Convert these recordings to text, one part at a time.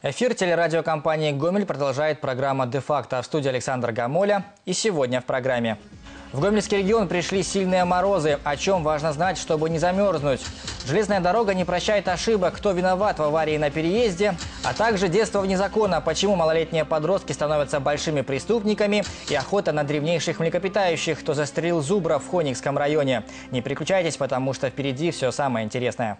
Эфир телерадиокомпании «Гомель» продолжает программа «Де-факто». В студии Александр Гамоля. И сегодня в программе. В Гомельский регион пришли сильные морозы. О чем важно знать, чтобы не замерзнуть. Железная дорога не прощает ошибок. Кто виноват в аварии на переезде. А также детство вне закона. Почему малолетние подростки становятся большими преступниками. И охота на древнейших млекопитающих. Кто застрелил зубра в Хоникском районе. Не переключайтесь, потому что впереди все самое интересное.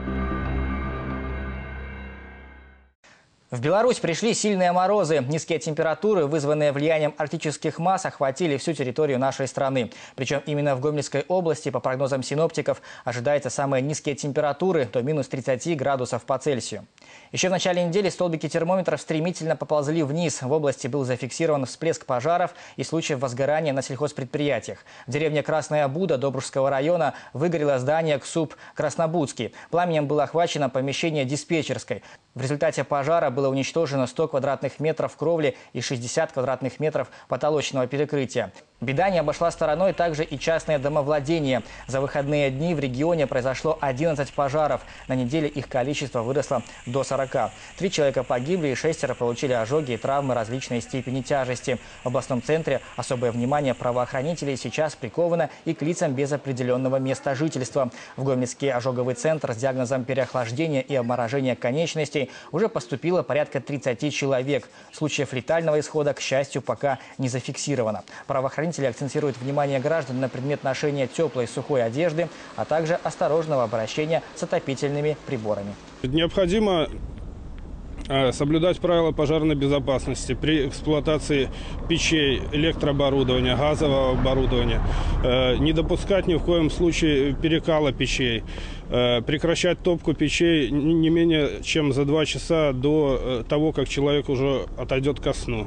В Беларусь пришли сильные морозы. Низкие температуры, вызванные влиянием арктических масс, охватили всю территорию нашей страны. Причем именно в Гомельской области, по прогнозам синоптиков, ожидаются самые низкие температуры до минус 30 градусов по Цельсию. Еще в начале недели столбики термометров стремительно поползли вниз. В области был зафиксирован всплеск пожаров и случаев возгорания на сельхозпредприятиях. В деревне Красная Буда Добружского района выгорело здание КСУП Краснобудский. Пламенем было охвачено помещение диспетчерской. В результате пожара было уничтожено 100 квадратных метров кровли и 60 квадратных метров потолочного перекрытия. Беда не обошла стороной также и частное домовладение. За выходные дни в регионе произошло 11 пожаров. На неделе их количество выросло до 40. 3 человека погибли и 6 получили ожоги и травмы различной степени тяжести. В областном центре особое внимание правоохранителей сейчас приковано и к лицам без определенного места жительства. В Гомельский ожоговый центр с диагнозом переохлаждения и обморожения конечностей уже поступило порядка 30 человек. Случаев летального исхода, к счастью, пока не зафиксировано. Правоохранители акцентируют внимание граждан на предмет ношения теплой сухой одежды, а также осторожного обращения с отопительными приборами. Необходимо соблюдать правила пожарной безопасности при эксплуатации печей, электрооборудования, газового оборудования. Не допускать ни в коем случае перекала печей. Прекращать топку печей не менее чем за 2 часа до того, как человек уже отойдет ко сну.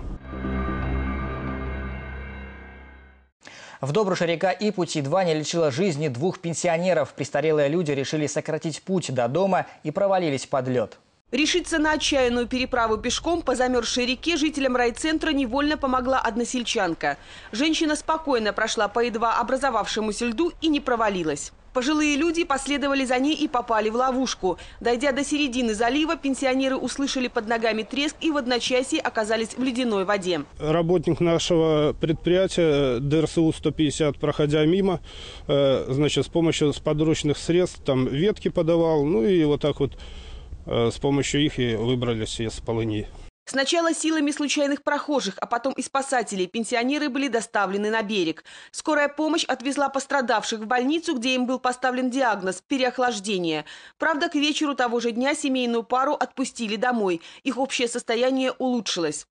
В Добруше-река Ипуть едва не лишила жизни 2 пенсионеров. Престарелые люди решили сократить путь до дома и провалились под лед. Решиться на отчаянную переправу пешком по замерзшей реке жителям райцентра невольно помогла односельчанка. Женщина спокойно прошла по едва образовавшемуся льду и не провалилась. Пожилые люди последовали за ней и попали в ловушку. Дойдя до середины залива, пенсионеры услышали под ногами треск и в одночасье оказались в ледяной воде. Работник нашего предприятия ДРСУ-150, проходя мимо, значит, с помощью подручных средств там ветки подавал, ну и вот так вот с помощью их и выбрались из полыни. Сначала силами случайных прохожих, а потом и спасателей пенсионеры были доставлены на берег. Скорая помощь отвезла пострадавших в больницу, где им был поставлен диагноз – переохлаждение. Правда, к вечеру того же дня семейную пару отпустили домой. Их общее состояние улучшилось.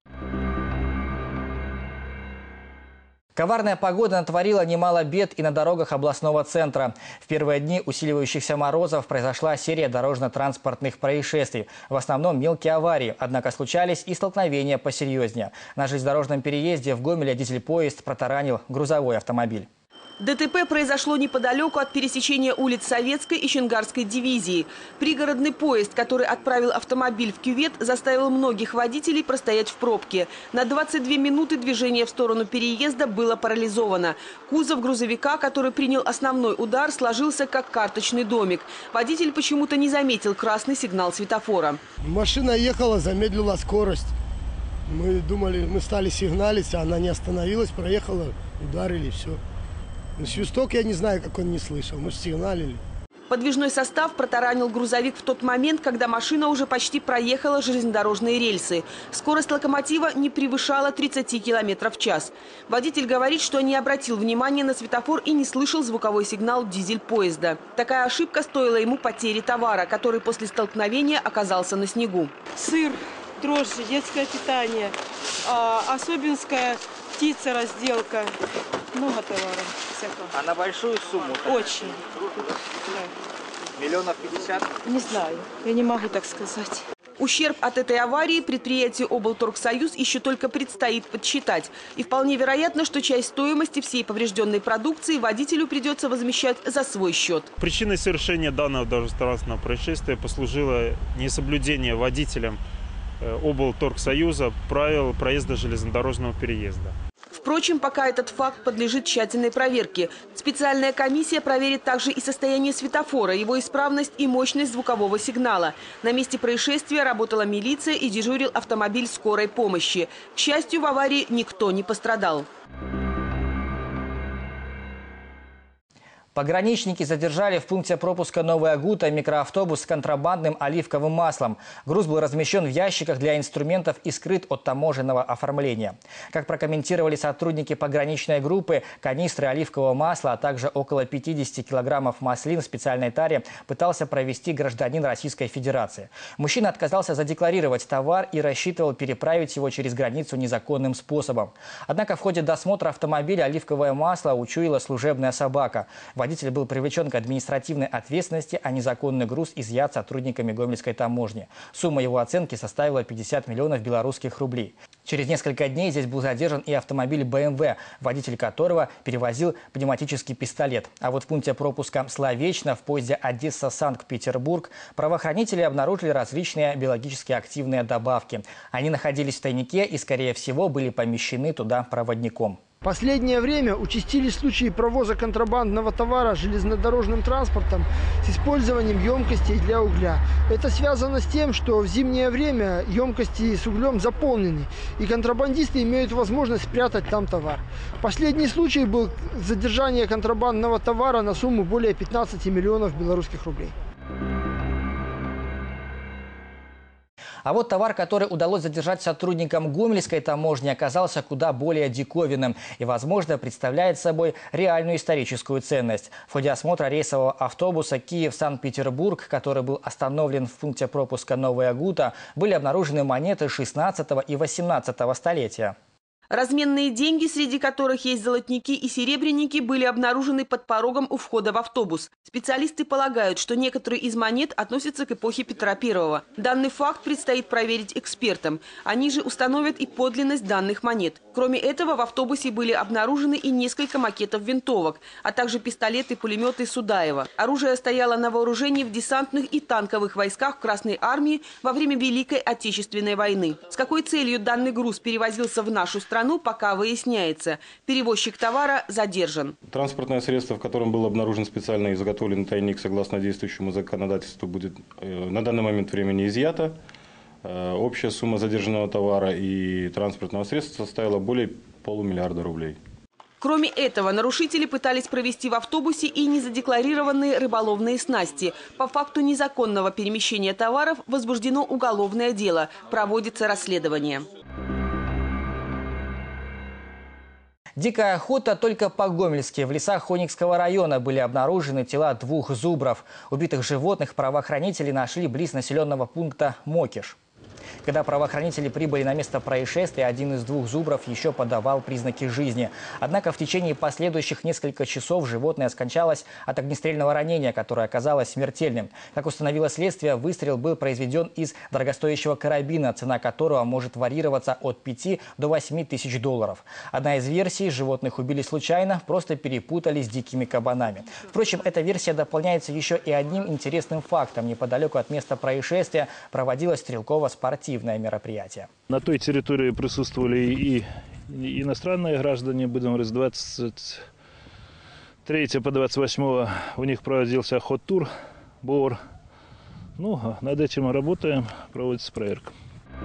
Коварная погода натворила немало бед и на дорогах областного центра. В первые дни усиливающихся морозов произошла серия дорожно-транспортных происшествий. В основном мелкие аварии, однако случались и столкновения посерьезнее. На железнодорожном переезде в Гомеле дизель-поезд протаранил грузовой автомобиль. ДТП произошло неподалеку от пересечения улиц Советской и Чонгарской дивизии. Пригородный поезд, который отправил автомобиль в кювет, заставил многих водителей простоять в пробке. На 22 минуты движение в сторону переезда было парализовано. Кузов грузовика, который принял основной удар, сложился как карточный домик. Водитель почему-то не заметил красный сигнал светофора. Машина ехала, замедлила скорость. Мы думали, мы стали сигналить, а она не остановилась, проехала, ударили, все. Свисток я не знаю, как он не слышал, мы сигналили. Подвижной состав протаранил грузовик в тот момент, когда машина уже почти проехала железнодорожные рельсы. Скорость локомотива не превышала 30 км в час. Водитель говорит, что не обратил внимания на светофор и не слышал звуковой сигнал дизель-поезда. Такая ошибка стоила ему потери товара, который после столкновения оказался на снегу. Сыр, дрожжи, детское питание, особенская птица, разделка. Много товара всякого. А на большую сумму? Очень. Да. Миллионов 50? Не знаю, я не могу так сказать. Ущерб от этой аварии предприятию облторгсоюз еще только предстоит подсчитать. И вполне вероятно, что часть стоимости всей поврежденной продукции водителю придется возмещать за свой счет. Причиной совершения данного дорожно-транспортного происшествия послужило несоблюдение водителем облторгсоюза правил проезда железнодорожного переезда. В Впрочем, пока этот факт подлежит тщательной проверке. Специальная комиссия проверит также и состояние светофора, его исправность и мощность звукового сигнала. На месте происшествия работала милиция и дежурил автомобиль скорой помощи. К счастью, в аварии никто не пострадал. Пограничники задержали в пункте пропуска Новая Гута микроавтобус с контрабандным оливковым маслом. Груз был размещен в ящиках для инструментов и скрыт от таможенного оформления. Как прокомментировали сотрудники пограничной группы, канистры оливкового масла, а также около 50 килограммов маслин в специальной таре пытался провести гражданин Российской Федерации. Мужчина отказался задекларировать товар и рассчитывал переправить его через границу незаконным способом. Однако в ходе досмотра автомобиля оливковое масло учуяла служебная собака. Водитель был привлечен к административной ответственности, а незаконный груз изъят сотрудниками Гомельской таможни. Сумма его оценки составила 50 миллионов белорусских рублей. Через несколько дней здесь был задержан и автомобиль BMW, водитель которого перевозил пневматический пистолет. А вот в пункте пропуска «Словечно» в поезде Одесса-Санкт-Петербург правоохранители обнаружили различные биологически активные добавки. Они находились в тайнике и, скорее всего, были помещены туда проводником. В последнее время участились случаи провоза контрабандного товара железнодорожным транспортом с использованием емкостей для угля. Это связано с тем, что в зимнее время емкости с углем заполнены, и контрабандисты имеют возможность спрятать там товар. Последний случай был задержание контрабандного товара на сумму более 15 миллионов белорусских рублей. А вот товар, который удалось задержать сотрудникам Гомельской таможни, оказался куда более диковинным и, возможно, представляет собой реальную историческую ценность. В ходе осмотра рейсового автобуса Киев-Санкт-Петербург, который был остановлен в пункте пропуска Новая Гута, были обнаружены монеты 16 и 18 столетия. Разменные деньги, среди которых есть золотники и серебряники, были обнаружены под порогом у входа в автобус. Специалисты полагают, что некоторые из монет относятся к эпохе Петра I. Данный факт предстоит проверить экспертам. Они же установят и подлинность данных монет. Кроме этого, в автобусе были обнаружены и несколько макетов винтовок, а также пистолеты и пулеметы Судаева. Оружие стояло на вооружении в десантных и танковых войсках Красной Армии во время Великой Отечественной войны. С какой целью данный груз перевозился в нашу страну, пока выясняется. Перевозчик товара задержан. Транспортное средство, в котором был обнаружен специально изготовленный тайник, согласно действующему законодательству, будет на данный момент времени изъято. Общая сумма задержанного товара и транспортного средства составила более полумиллиарда рублей. Кроме этого, нарушители пытались провести в автобусе и незадекларированные рыболовные снасти. По факту незаконного перемещения товаров возбуждено уголовное дело. Проводится расследование. Дикая охота только по-гомельски. В лесах Хоникского района были обнаружены тела 2 зубров. Убитых животных правоохранители нашли близ населенного пункта Мокиш. Когда правоохранители прибыли на место происшествия, один из 2 зубров еще подавал признаки жизни. Однако в течение последующих нескольких часов животное скончалось от огнестрельного ранения, которое оказалось смертельным. Как установило следствие, выстрел был произведен из дорогостоящего карабина, цена которого может варьироваться от 5 до 8 тысяч долларов. Одна из версий – животных убили случайно, просто перепутали с дикими кабанами. Впрочем, эта версия дополняется еще и одним интересным фактом. Неподалеку от места происшествия проводилось стрелково-спортивное мероприятие. На той территории присутствовали и иностранные граждане. Будем говорить, с 23 по 28 у них проводился охот-тур, БОР. Ну, над этим мы работаем, проводится проверка.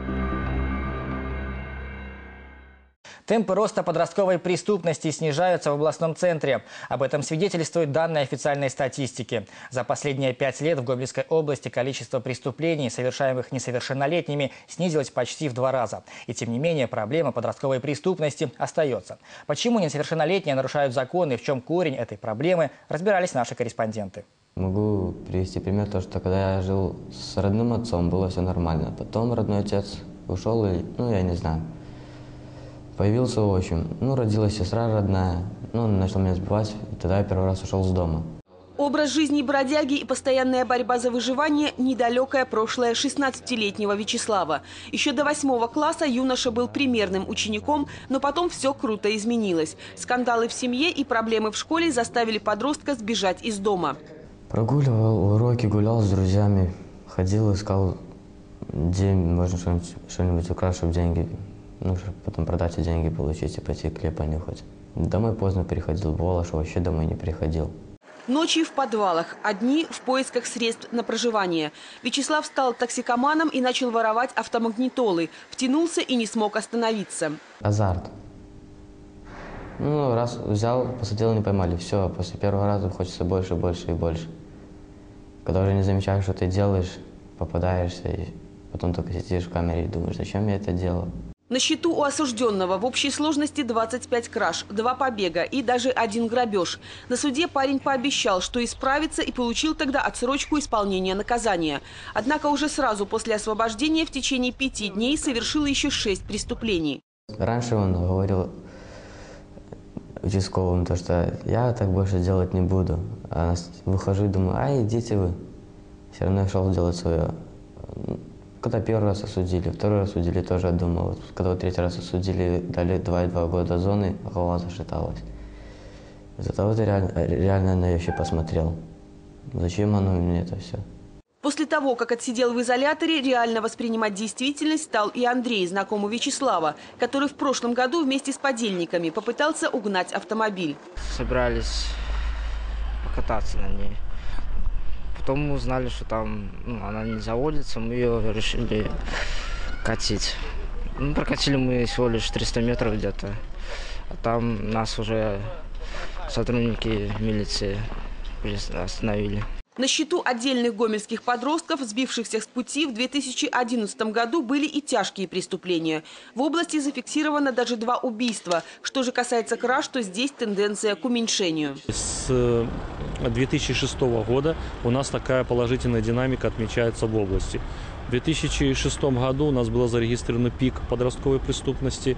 Темпы роста подростковой преступности снижаются в областном центре. Об этом свидетельствуют данные официальной статистики. За последние 5 лет в Гомельской области количество преступлений, совершаемых несовершеннолетними, снизилось почти в 2 раза. И тем не менее проблема подростковой преступности остается. Почему несовершеннолетние нарушают законы и в чем корень этой проблемы, разбирались наши корреспонденты. Могу привести пример, то, что когда я жил с родным отцом, было все нормально. Потом родной отец ушел, и, я не знаю. Появился отчим, родилась сестра родная, он начал меня сбивать, и тогда я первый раз ушел с дома. Образ жизни бродяги и постоянная борьба за выживание – недалекое прошлое 16-летнего Вячеслава. Еще до 8 класса юноша был примерным учеником, но потом все круто изменилось. Скандалы в семье и проблемы в школе заставили подростка сбежать из дома. Прогуливал уроки, гулял с друзьями, ходил, искал, где можно что-нибудь украсть, чтобы деньги Ну, чтобы потом продать и деньги получить и пойти хлеб понюхать. Домой поздно приходил, бывало, что вообще домой не приходил. Ночью в подвалах, а дни в поисках средств на проживание. Вячеслав стал токсикоманом и начал воровать автомагнитолы. Втянулся и не смог остановиться. Азарт. Ну, раз взял, посадил, не поймали. Все, после первого раза хочется больше, больше и больше. Когда уже не замечаешь, что ты делаешь, попадаешься, и потом только сидишь в камере и думаешь, зачем я это делал. На счету у осужденного в общей сложности 25 краж, 2 побега и даже 1 грабеж. На суде парень пообещал, что исправится, и получил тогда отсрочку исполнения наказания. Однако уже сразу после освобождения в течение 5 дней совершил еще 6 преступлений. Раньше он говорил участковым, что я так больше делать не буду. А выхожу и думаю, ай, идите вы. Все равно я шел делать свое. Когда первый раз осудили, второй раз осудили, тоже думал. Вот, когда третий раз осудили, дали 2,2 года зоны, голова зашаталась. Из-за того реально на вещи посмотрел. Зачем оно мне это все? После того, как отсидел в изоляторе, реально воспринимать действительность стал и Андрей, знакомый Вячеслава, который в прошлом году вместе с подельниками попытался угнать автомобиль. Собирались покататься на ней. Потом мы узнали, что там она не заводится, мы ее решили катить. Прокатили мы всего лишь 300 метров где-то, а там нас уже сотрудники милиции остановили. На счету отдельных гомельских подростков, сбившихся с пути, в 2011 году были и тяжкие преступления. В области зафиксировано даже 2 убийства. Что же касается краж, то здесь тенденция к уменьшению. С 2006 года у нас такая положительная динамика отмечается в области. В 2006 году у нас было зарегистрировано пик подростковой преступности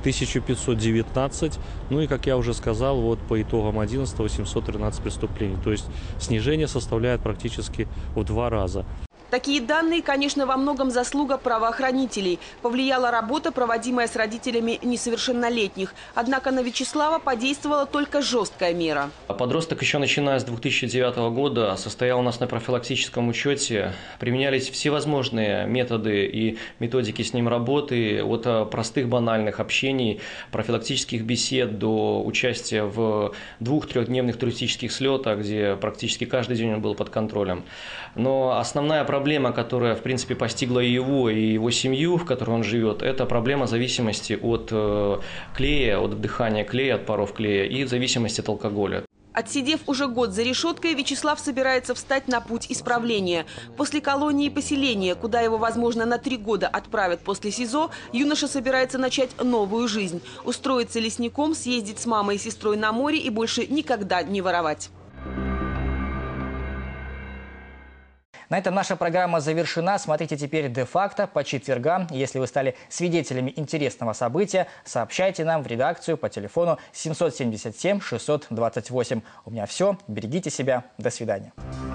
1519. Ну и, как я уже сказал, вот по итогам 11 813 преступлений. То есть снижение составляет практически в 2 раза. Такие данные, конечно, во многом заслуга правоохранителей. Повлияла работа, проводимая с родителями несовершеннолетних. Однако на Вячеслава подействовала только жесткая мера. Подросток еще начиная с 2009 года состоял у нас на профилактическом учете. Применялись всевозможные методы и методики с ним работы. От простых банальных общений, профилактических бесед до участия в 2-3-дневных туристических слетах, где практически каждый день он был под контролем. Но основная проблема, которая, в принципе, постигла и его семью, в которой он живет, это проблема зависимости от клея, от вдыхания клея, от паров клея и зависимости от алкоголя. Отсидев уже год за решеткой, Вячеслав собирается встать на путь исправления. После колонии и поселения, куда его, возможно, на 3 года отправят после СИЗО, юноша собирается начать новую жизнь. Устроиться лесником, съездить с мамой и сестрой на море и больше никогда не воровать. На этом наша программа завершена. Смотрите теперь де-факто по четвергам. Если вы стали свидетелями интересного события, сообщайте нам в редакцию по телефону 777 628. У меня все. Берегите себя. До свидания.